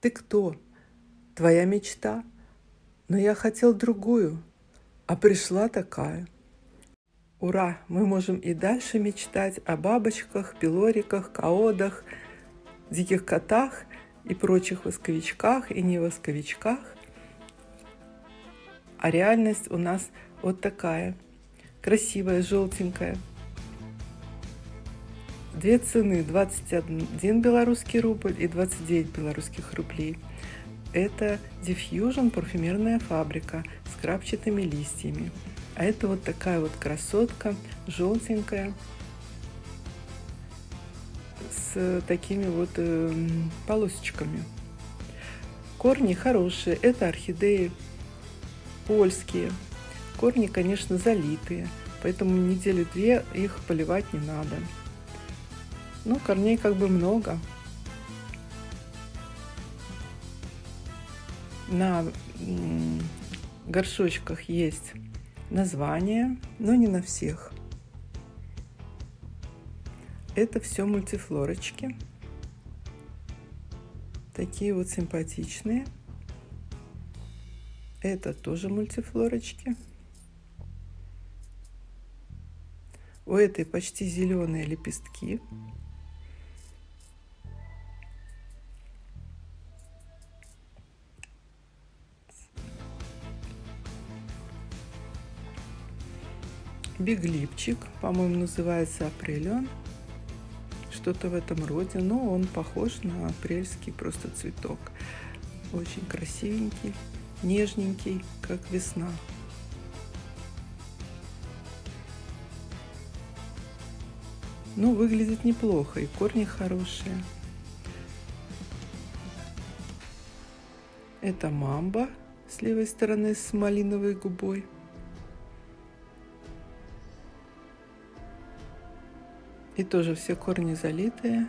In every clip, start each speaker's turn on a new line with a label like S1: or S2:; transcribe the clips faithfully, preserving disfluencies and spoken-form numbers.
S1: Ты кто? Твоя мечта? Но я хотел другую, а пришла такая. Ура! Мы можем и дальше мечтать о бабочках, пилориках, коодах, диких котах и прочих восковичках и не восковичках. А реальность у нас вот такая, красивая, желтенькая. Две цены: двадцать один белорусский рубль и двадцать девять белорусских рублей. Это Diffusion парфюмерная фабрика с крапчатыми листьями. А это вот такая вот красотка, желтенькая, с такими вот э, полосочками. Корни хорошие, это орхидеи польские. Корни, конечно, залитые, поэтому неделю-две их поливать не надо. Ну, корней как бы много. На горшочках есть название, но не на всех. Это все мультифлорочки. Такие вот симпатичные. Это тоже мультифлорочки. У этой почти зеленые лепестки. Биглипчик, по-моему, называется апрелион. Что-то в этом роде, но он похож на апрельский просто цветок. Очень красивенький, нежненький, как весна. Ну, выглядит неплохо, и корни хорошие. Это мамба с левой стороны с малиновой губой. И тоже все корни залитые.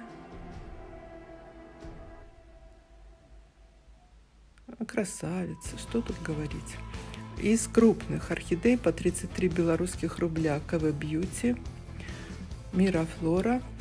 S1: Красавица, что тут говорить. Из крупных орхидей по тридцать три белорусских рубля КВ Бьюти, Мирафлора,